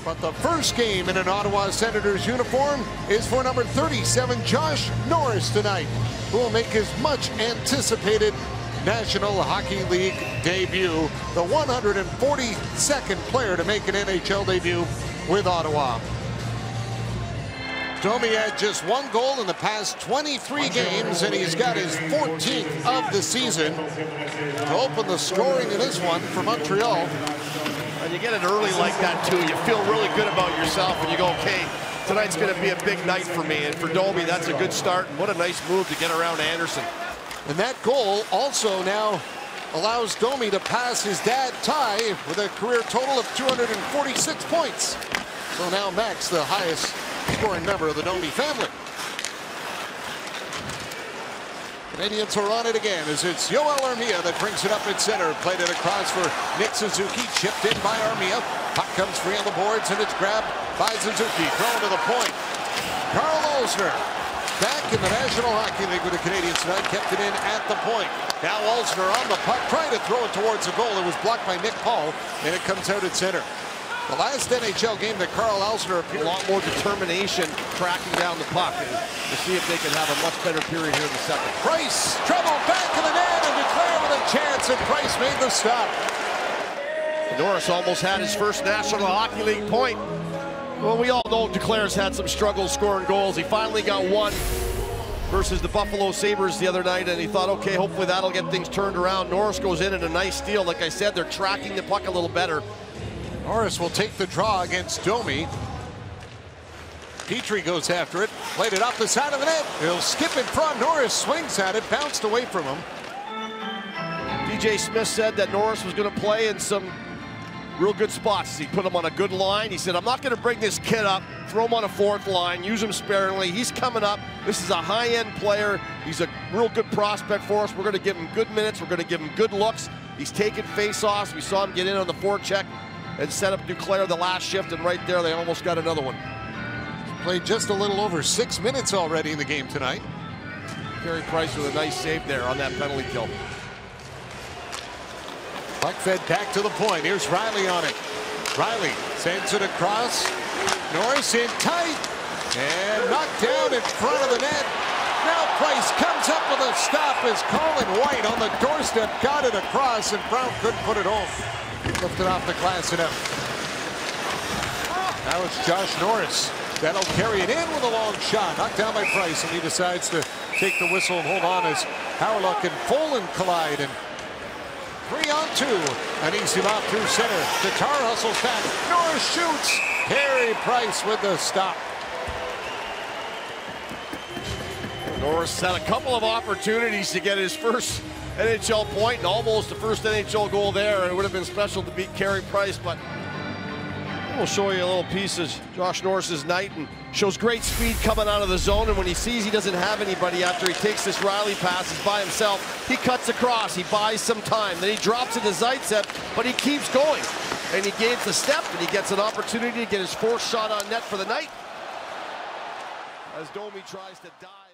But the first game in an Ottawa Senators uniform is for number 37, Josh Norris tonight, who will make his much anticipated National Hockey League debut, the 142nd player to make an NHL debut with Ottawa. Domi had just one goal in the past 23 games, and he's got his 14th of the season to open the scoring in this one for Montreal. And you get it early like that, too. You feel really good about yourself, and you go, okay, tonight's going to be a big night for me. And for Domi, that's a good start, and what a nice move to get around Anderson. And that goal also now allows Domi to pass his dad, Ty, with a career total of 246 points. So now Max, the highest scoring member of the Domi family. Canadiens are on it again as it's Yoel Armia that brings it up at center. Played it across for Nick Suzuki. Chipped in by Armia. Puck comes free on the boards and it's grabbed by Suzuki. Thrown to the point. Karl Alzner back in the National Hockey League with the Canadiens tonight. Kept it in at the point. Now Alzner on the puck, trying to throw it towards the goal. It was blocked by Nick Paul, and it comes out at center. The last NHL game that Karl Alzner appeared. A lot more determination tracking down the puck, and to see if they can have a much better period here in the second. Price, trouble back in the net, and Duclair with a chance, and Price made the stop. Norris almost had his first National Hockey League point. Well, we all know Duclair's had some struggles scoring goals. He finally got one versus the Buffalo Sabres the other night, and he thought, okay, hopefully that'll get things turned around. Norris goes in a nice steal. Like I said, they're tracking the puck a little better. Norris will take the draw against Domi. Petrie goes after it, played it up the side of the net. He'll skip in front. Norris swings at it, bounced away from him. DJ Smith said that Norris was going to play in some real good spots. He put him on a good line. He said, I'm not going to bring this kid up, throw him on a fourth line, use him sparingly. He's coming up. This is a high-end player. He's a real good prospect for us. We're going to give him good minutes. We're going to give him good looks. He's taking face-offs. We saw him get in on the forecheck and set up Duclair the last shift, and right there they almost got another one. Played just a little over 6 minutes already in the game tonight. Carey Price with a nice save there on that penalty kill. Puck fed back to the point. Here's Riley on it. Riley sends it across. Norris in tight and knocked down in front of the net. Now Price comes up with a stop as Colin White on the doorstep got it across, and Brown couldn't put it home. Lifted off the glass and out. Now it's Josh Norris. That'll carry it in with a long shot. Knocked down by Price, and he decides to take the whistle and hold on as Howluck and Folan collide. And 3-on-2. An easy lob through center. Tatar hustles back. Norris shoots. Carey Price with the stop. Norris had a couple of opportunities to get his first NHL point and almost the first NHL goal there, and it would have been special to beat Carey Price, but we'll show you a little piece of Josh Norris's night, and shows great speed coming out of the zone, and when he sees he doesn't have anybody after he takes this Riley pass, he's by himself, he cuts across, he buys some time, then he drops it to Zaitsev, but he keeps going, and he gains the step, and he gets an opportunity to get his fourth shot on net for the night as Domi tries to dive.